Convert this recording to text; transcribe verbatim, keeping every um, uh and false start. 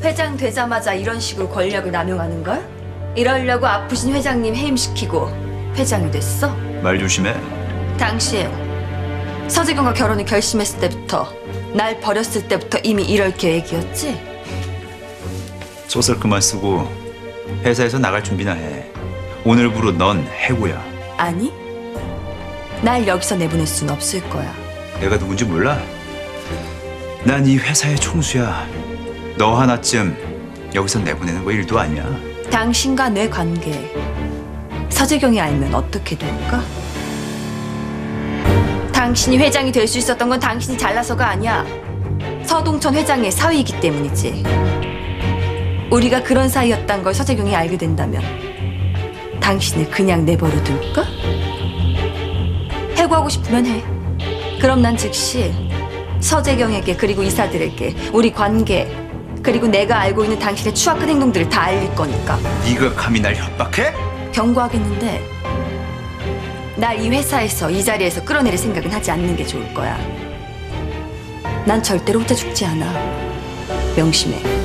회장 되자마자 이런 식으로 권력을 남용하는 걸? 이러려고 아프신 회장님 해임시키고 회장이 됐어? 말 조심해. 당신 서재경과 결혼을 결심했을 때부터 날 버렸을 때부터 이미 이럴 계획이었지? 소설 그만 쓰고 회사에서 나갈 준비나 해. 오늘부로 넌 해고야. 아니, 날 여기서 내보낼 순 없을 거야. 내가 누군지 몰라? 난 이 회사의 총수야. 너 하나쯤 여기서 내보내는 거 일도 아니야. 당신과 내 관계 서재경이 알면 어떻게 될까? 당신이 회장이 될 수 있었던 건 당신이 잘나서가 아니야. 서동천 회장의 사위이기 때문이지. 우리가 그런 사이였단 걸 서재경이 알게 된다면 당신을 그냥 내버려 둘까? 해고하고 싶으면 해. 그럼 난 즉시 서재경에게 그리고 이사들에게 우리 관계 그리고 내가 알고 있는 당신의 추악한 행동들을 다 알릴 거니까. 네가 감히 날 협박해? 경고하겠는데 날 이 회사에서 이 자리에서 끌어내릴 생각은 하지 않는 게 좋을 거야. 난 절대로 혼자 죽지 않아. 명심해.